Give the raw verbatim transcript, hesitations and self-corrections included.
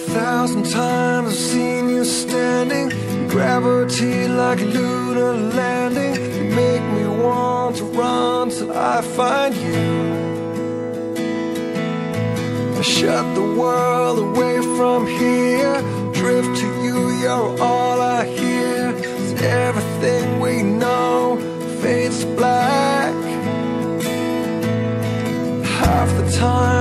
thousand times I've seen you standing, gravity like a lunar landing. You make me want to run till I find you. I shut the world away from here, drift to you, you're all I hear. 'Cause everything we know fades to black. Half the time